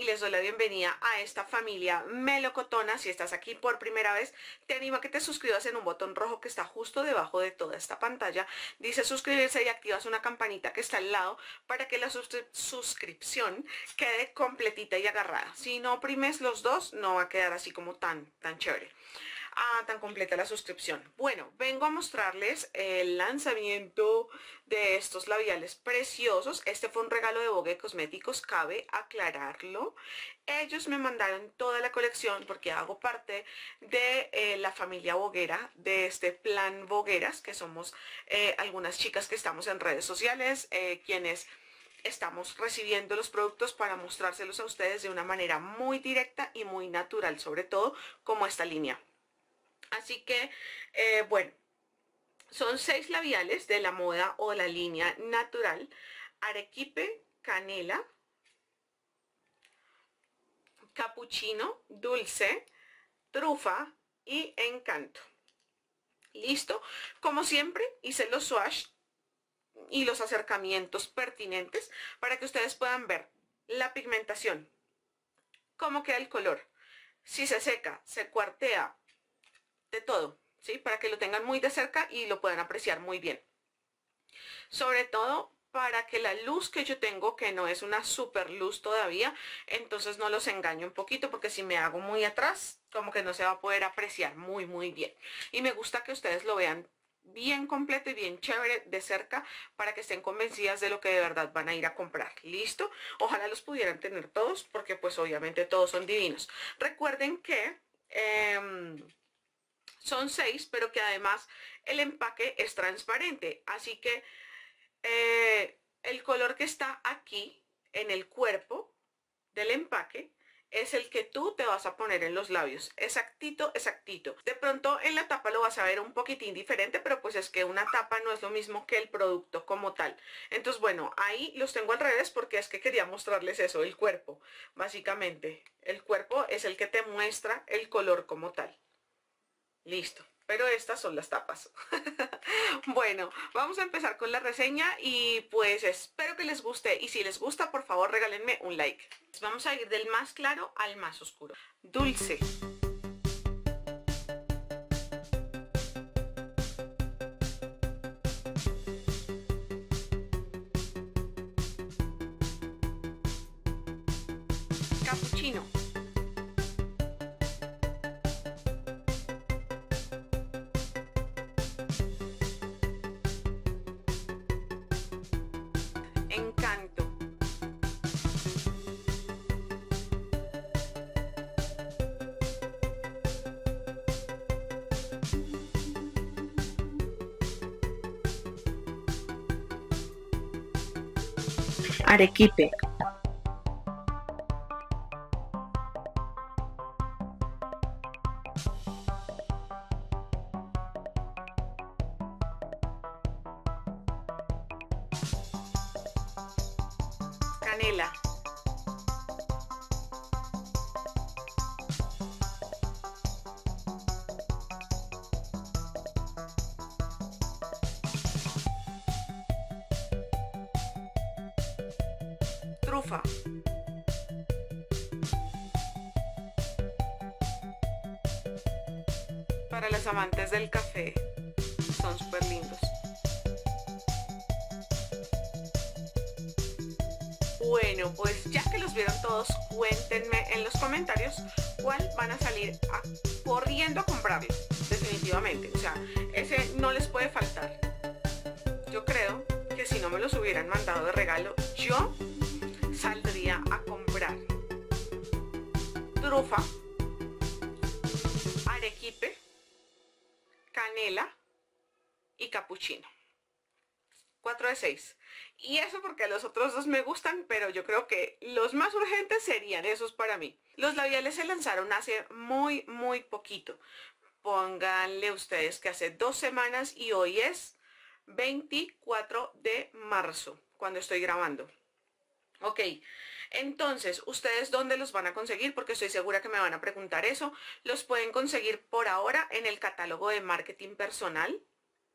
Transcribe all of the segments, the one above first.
les doy la bienvenida a esta familia melocotona. Si estás aquí por primera vez, te animo a que te suscribas en un botón rojo que está justo debajo de toda esta pantalla. Dice suscribirse y activas una campanita que está al lado para que la suscripción quede completita y agarrada. Si no oprimes los dos, no va a quedar así como tan chévere. Tan completa la suscripción. Bueno, vengo a mostrarles el lanzamiento de estos labiales preciosos. Este fue un regalo de Vogue Cosméticos, cabe aclararlo. Ellos me mandaron toda la colección porque hago parte de la familia voguera, de este plan Vogueras, que somos algunas chicas que estamos en redes sociales, quienes estamos recibiendo los productos para mostrárselos a ustedes de una manera muy directa y muy natural, sobre todo como esta línea. Así que, bueno, son 6 labiales de la moda o la línea natural: Arequipe, Canela, Capuchino, Dulce, Trufa y Encanto. ¿Listo? Como siempre, hice los swatch y los acercamientos pertinentes para que ustedes puedan ver la pigmentación, cómo queda el color, si se seca, se cuartea, de todo, ¿sí? Para que lo tengan muy de cerca y lo puedan apreciar muy bien. Sobre todo para que la luz que yo tengo, que no es una super luz todavía, entonces no los engaño un poquito, porque si me hago muy atrás, como que no se va a poder apreciar muy bien. Y me gusta que ustedes lo vean bien completo y bien chévere de cerca para que estén convencidas de lo que de verdad van a ir a comprar. ¿Listo? Ojalá los pudieran tener todos, porque pues obviamente todos son divinos. Recuerden que son 6, pero que además el empaque es transparente, así que el color que está aquí en el cuerpo del empaque es el que tú te vas a poner en los labios, exactito. De pronto en la tapa lo vas a ver un poquitín diferente, pero pues es que una tapa no es lo mismo que el producto como tal. Entonces, bueno, ahí los tengo al revés porque es que quería mostrarles eso, el cuerpo. Básicamente, el cuerpo es el que te muestra el color como tal. Listo, pero estas son las tapas. Bueno, vamos a empezar con la reseña y pues espero que les guste, y si les gusta, por favor regálenme un like. Vamos a ir del más claro al más oscuro. Dulce. Capuchino. Encanto. Arequipe. Canela. Trufa. Para los amantes del café, son súper lindos. Bueno, pues ya que los vieron todos, cuéntenme en los comentarios cuál van a salir corriendo a comprarlo, definitivamente. O sea, ese no les puede faltar. Yo creo que si no me los hubieran mandado de regalo, yo saldría a comprar trufa, arequipe, canela y capuchino. 4 de 6. Y eso porque los otros dos me gustan, pero yo creo que los más urgentes serían esos para mí. Los labiales se lanzaron hace muy poquito. Pónganle ustedes que hace 2 semanas y hoy es 24 de marzo, cuando estoy grabando. Ok, entonces, ¿ustedes dónde los van a conseguir? Porque estoy segura que me van a preguntar eso. Los pueden conseguir por ahora en el catálogo de marketing personal.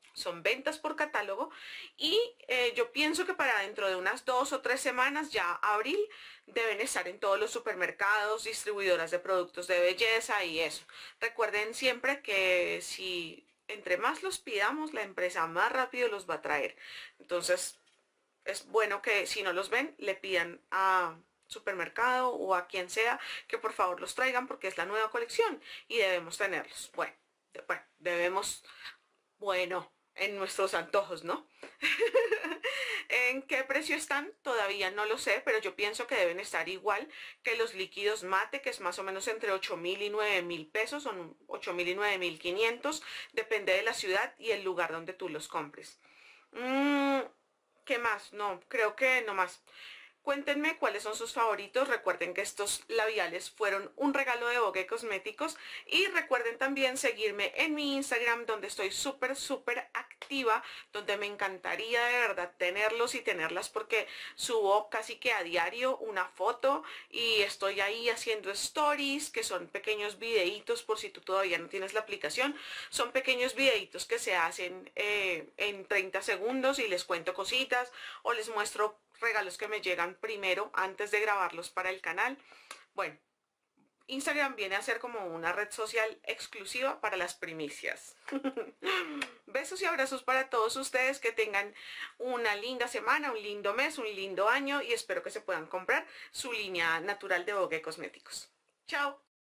Son ventas por catálogo y yo pienso que para dentro de unas 2 o 3 semanas, ya abril, deben estar en todos los supermercados, distribuidoras de productos de belleza y eso. Recuerden siempre que si entre más los pidamos, la empresa más rápido los va a traer. Entonces, es bueno que si no los ven, le pidan a supermercado o a quien sea que por favor los traigan porque es la nueva colección y debemos tenerlos. Debemos, bueno, en nuestros antojos, ¿no? ¿En qué precio están? Todavía no lo sé, pero yo pienso que deben estar igual que los líquidos mate, que es más o menos entre 8.000 y 9.000 pesos, son 8.000 y 9.500, depende de la ciudad y el lugar donde tú los compres. ¿Qué más? No, creo que no más. Cuéntenme cuáles son sus favoritos. Recuerden que estos labiales fueron un regalo de Vogue Cosméticos. Y recuerden también seguirme en mi Instagram, donde estoy súper activa, donde me encantaría de verdad tenerlos y tenerlas porque subo casi que a diario una foto y estoy ahí haciendo stories, que son pequeños videitos por si tú todavía no tienes la aplicación. Son pequeños videitos que se hacen en 30 segundos y les cuento cositas o les muestro regalos que me llegan primero antes de grabarlos para el canal. Bueno, Instagram viene a ser como una red social exclusiva para las primicias. Besos y abrazos para todos ustedes, que tengan una linda semana, un lindo mes, un lindo año y espero que se puedan comprar su línea natural de Vogue Cosméticos. Chao.